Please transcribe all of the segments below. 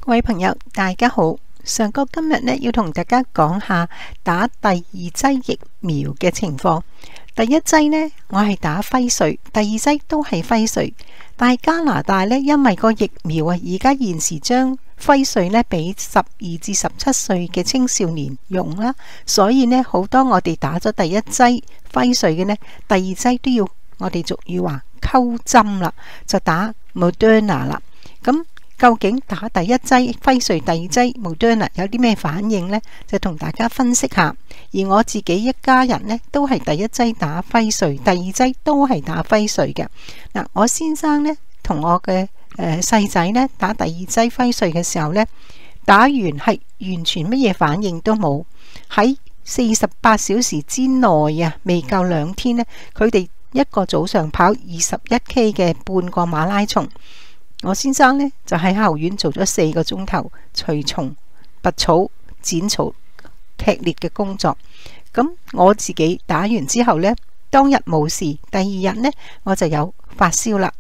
各位朋友，大家好。上哥今日呢要同大家講下打第二劑疫苗嘅情況。第一劑呢，我係打輝瑞，第二劑都係輝瑞。但係加拿大呢，因為個疫苗啊，而家現時將輝瑞呢俾12至17歲嘅青少年用啦，所以呢，好多我哋打咗第一劑輝瑞嘅呢，第二劑都要我哋俗語話溝針啦，就打 Moderna 啦。咁究竟打第一劑輝瑞、第二劑 Moderna 有啲咩反應呢？就同大家分析下。而我自己一家人呢，都係第一劑打輝瑞，第二劑都係打輝瑞嘅。嗱，我先生呢，同我嘅細仔呢，打第二劑輝瑞嘅時候呢，打完係完全乜嘢反應都冇。喺48小時之內啊，未夠2天呢，佢哋一個早上跑21K 嘅半個馬拉松。我先生呢，就喺後院做咗4個鐘頭除蟲、拔草、剪草劇烈嘅工作。咁我自己打完之後呢，當日冇事，第二日呢，我就有發燒啦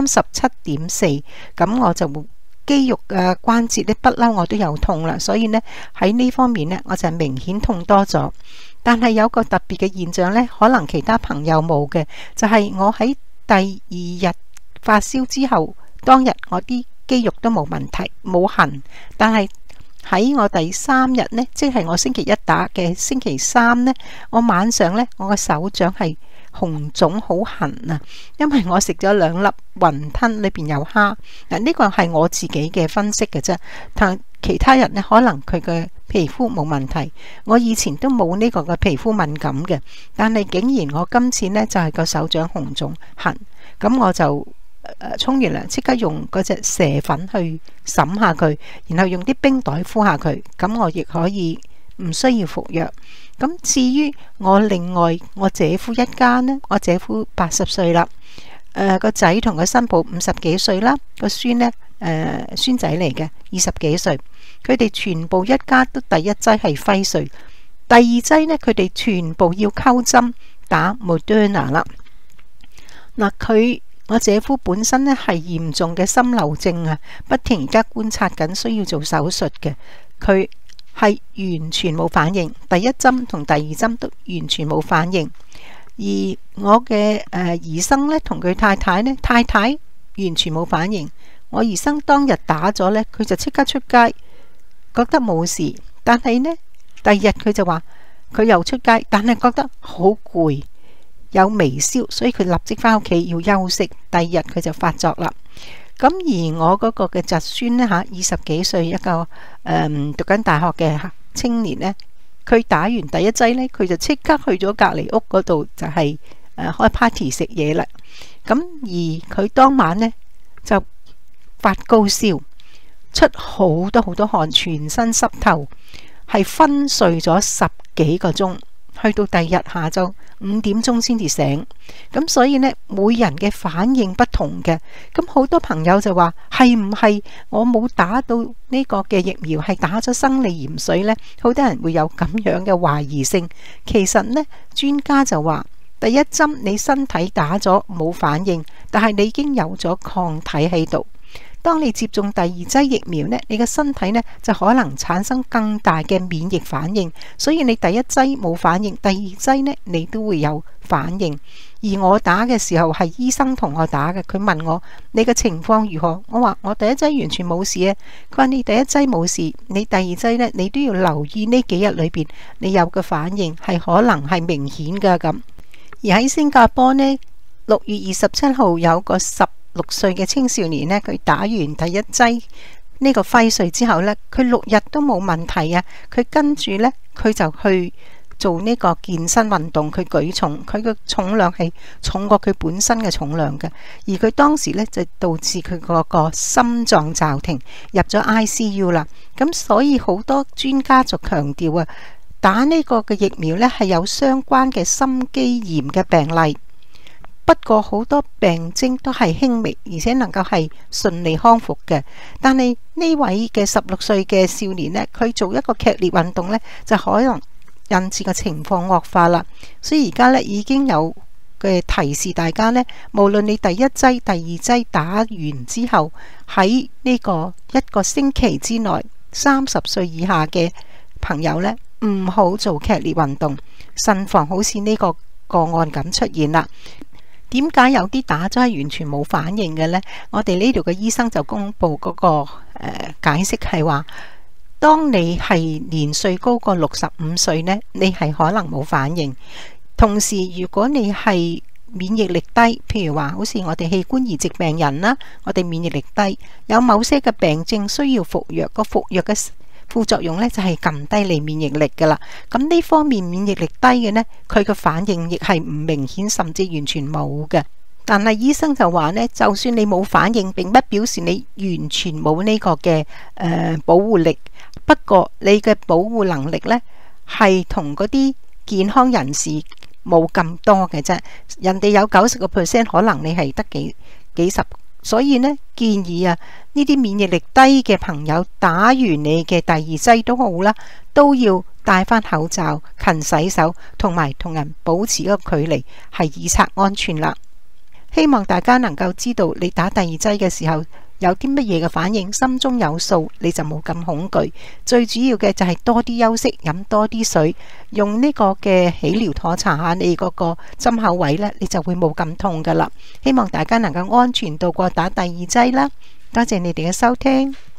，37.4。咁我就肌肉嘅關節呢，不嬲我都有痛啦，所以呢，喺呢方面呢，我就明顯痛多咗。但係有個特別嘅現象呢，可能其他朋友冇嘅，就係我喺第二日發燒之後，當日我啲肌肉都冇問題，冇痕，但係喺我第3日呢，即係我星期一打嘅星期3呢，我晚上呢，我個手掌係紅腫好痕啊，因為我食咗2粒雲吞，裏邊有蝦。嗱，呢個係我自己嘅分析嘅啫，但其他人呢，可能佢嘅皮膚冇問題。我以前都冇呢個嘅皮膚敏感嘅，但係竟然我今次呢，就係個手掌紅腫痕，咁我就沖完涼即刻用嗰隻蛇粉去審下佢，然後用啲冰袋敷下佢，咁我亦可以唔需要服藥。咁至於我另外我姐夫一家呢，我姐夫80歲啦，個仔同個新抱50幾歲啦，個孫呢孫仔嚟嘅20幾歲，佢哋全部一家都第一劑係輝瑞，第二劑呢，佢哋全部要溝針打 Moderna 啦。嗱，我姐夫本身呢係嚴重嘅心漏症啊，不停而家觀察緊，需要做手術嘅。佢係完全冇反應，第一針同第二針都完全冇反應。而我嘅兒生呢，同佢太太呢，太太完全冇反應。我兒生當日打咗呢，佢就即刻出街，覺得冇事。但係呢，第二日佢就話佢又出街，但係覺得好攰。有微燒，所以佢立即返屋企要休息。第二日佢就發作啦。咁而我嗰個嘅侄孫呢，20幾歲一個讀緊大學嘅青年呢，佢打完第一劑呢，佢就即刻去咗隔離屋嗰度，就係開 party 食嘢啦。咁而佢當晚呢，就發高燒，出好多汗，全身濕透，係昏睡咗10幾個鐘。去到第二日下晝5點鐘先至醒，咁所以呢，每人嘅反應不同嘅。咁好多朋友就話係唔係我冇打到呢個嘅疫苗，係打咗生理鹽水呢？好多人會有咁樣嘅懷疑性。其實呢，專家就話第一針你身體打咗冇反應，但係你已經有咗抗體喺度。當你接種第二劑疫苗呢，你嘅身體呢就可能產生更大嘅免疫反應，所以你第一劑冇反應，第二劑呢你都會有反應。而我打嘅時候係醫生同我打嘅，佢問我你嘅情況如何，我話我第一劑完全冇事啊。佢話你第一劑冇事，你第二劑呢，你都要留意呢幾日裏邊你有嘅反應係可能係明顯噶咁。而喺新加坡呢，6月27號有個16歲嘅青少年呢，佢打完第一劑呢個輝瑞之後呢，佢6日都冇問題啊。佢跟住呢，佢就去做呢個健身運動，佢舉重，佢個重量係重過佢本身嘅重量嘅。而佢當時呢，就導致佢嗰個心臟驟停，入咗 ICU 啦。咁所以好多專家就強調啊，打呢個嘅疫苗呢，係有相關嘅心肌炎嘅病例。不過好多病徵都係輕微，而且能夠係順利康復嘅。但係呢位嘅16歲嘅少年呢，佢做一個劇烈運動呢，就可能引致個情況惡化啦。所以而家呢，已經有嘅提示大家呢，無論你第一劑、第二劑打完之後，喺呢個一個星期之內，30歲以下嘅朋友呢，唔好做劇烈運動，慎防好似呢個個案咁出現啦。點解有啲打咗係完全冇反應嘅呢？我哋呢度嘅醫生就公布嗰個解釋係話，當你係年歲高過65歲呢，你係可能冇反應。同時，如果你係免疫力低，譬如話好似我哋器官移植病人啦，我哋免疫力低，有某些嘅病症需要服藥，個服藥嘅副作用呢就係撳低你免疫力噶啦。咁呢方面免疫力低嘅呢，佢嘅反應亦係唔明顯，甚至完全冇嘅。但係醫生就話呢，就算你冇反應，並不表示你完全冇呢個嘅保護力。不過你嘅保護能力呢，係同嗰啲健康人士冇咁多嘅啫。人哋有90%，可能你係得幾十。所以呢，建議啊，呢啲免疫力低嘅朋友打完你嘅第二劑都好啦，都要戴翻口罩、勤洗手，同埋同人保持一個距離，係以策安全啦。希望大家能夠知道你打第二劑嘅時候有啲乜嘢嘅反應，心中有數，你就冇咁恐懼。最主要嘅就係多啲休息，飲多啲水，用呢個嘅喜療妥查下你嗰個針口位呢，你就會冇咁痛噶啦。希望大家能夠安全度過打第二劑啦。多謝你哋嘅收聽。